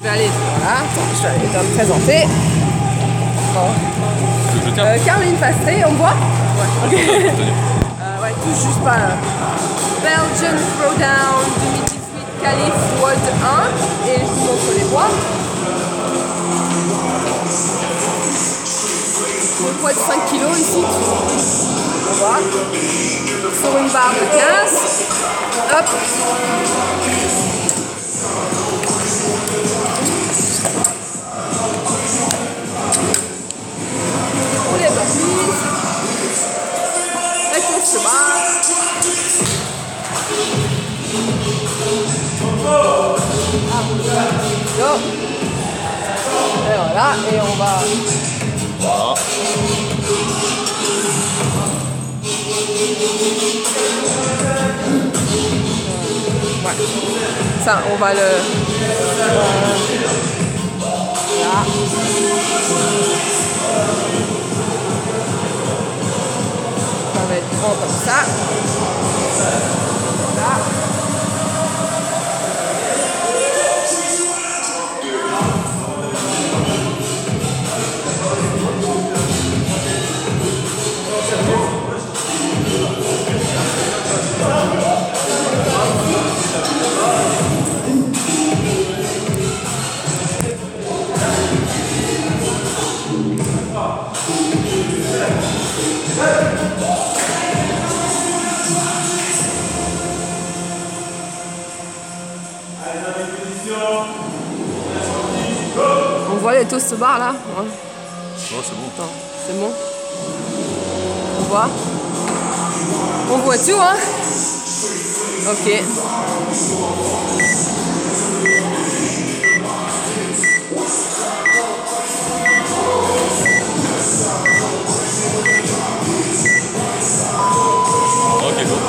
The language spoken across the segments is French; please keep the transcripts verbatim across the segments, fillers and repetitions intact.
Je vais aller, voilà, attends, je vais aller te présenter. Bon. Euh, Caroline Pastré, on me voit? Ouais, ok. euh, ouais, touche juste pas là. Belgian Throwdown deux mille dix-huit Calif World un. Et je vous montre les poids. Le poids de cinq kilos ici. On voit. Sur une barre de quinze. Hop. On lève la cuisse. La course se barre. Go. Et voilà. Et on va... Voilà. Ouais. Ça, on va le... Là. On va être grand comme ça. Là. On voit les toast bar là? Ouais. Oh, c'est bon. Attends, c'est bon. On voit. On voit tout, hein? Ok. Ok, bon.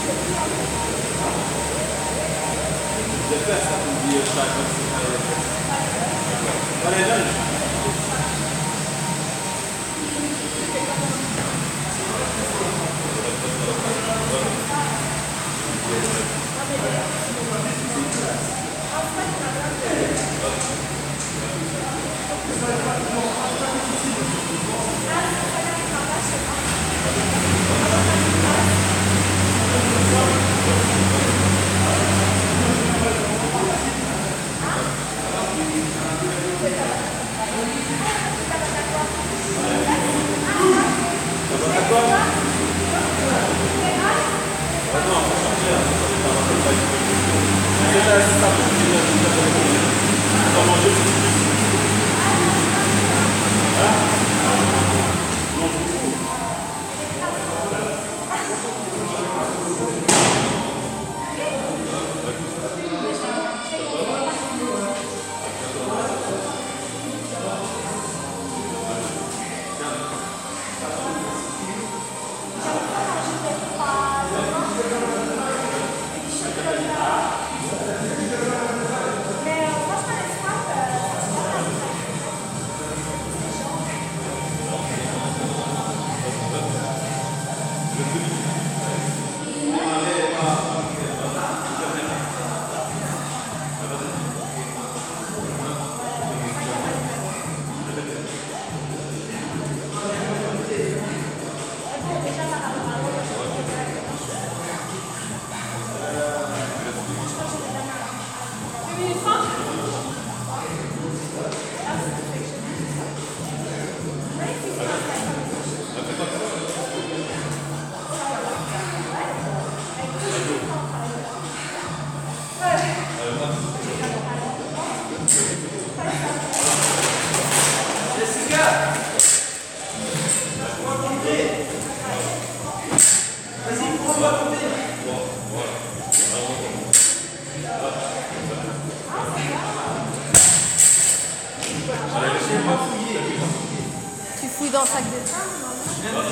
Tu fouilles dans le sac de train, non?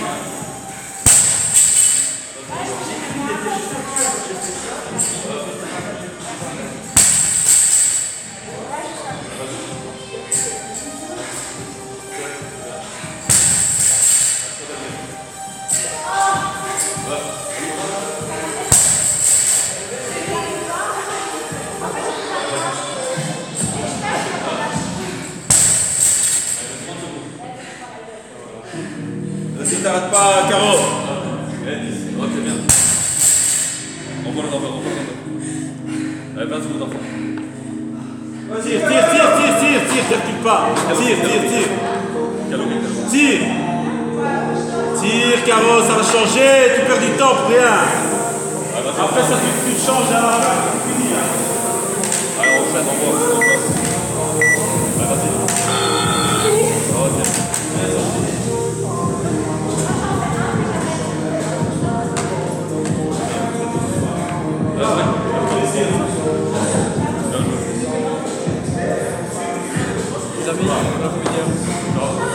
Vas-y, t'arrêtes pas, Caro. Ok, bien. On voit les enfants, on voit les enfants. Allez, place aux enfants. Tire, tire, tire, tire, tire, tire, tire, tire pas. Tire, tire, tire. Tire. Tire, Caro, ça va changer, tu perds du temps pour rien. Après ça, tu, tu changes à la c'est fini. Allez, on fait, on voit, on voit. Allez, vas-y. Oh, tiens. Les amis, on va vous dire.